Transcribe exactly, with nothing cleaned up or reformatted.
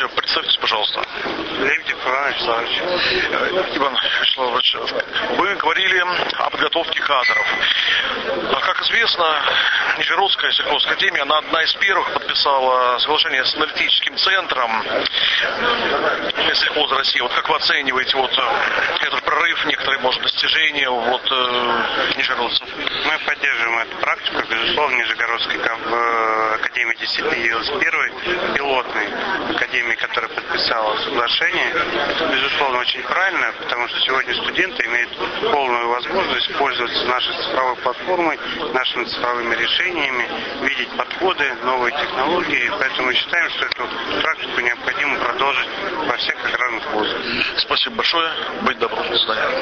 Здравствуйте, представьтесь, пожалуйста. Лебедев Иван Вячеславович. Иван Вячеславович, вы говорили о подготовке кадров. Как известно, Нижегородская сельхозакадемия, она одна из первых подписала соглашение с аналитическим центром сельхоза России. Вот как вы оцениваете вот этот прорыв, некоторые, может, достижения вот, э, нижегородцев? Мы поддерживаем эту практику. Безусловно, Нижегородская академия действительно явилась первой пилотной академией, которая подписала соглашение. Это, безусловно, очень правильно, потому что сегодня студенты имеют полную возможность пользоваться нашей цифровой платформой, нашими цифровыми решениями, видеть подходы, новые технологии. Поэтому мы считаем, что эту практику необходимо продолжить во всех аграрных вузах. Спасибо большое. Быть добрым. До свидания.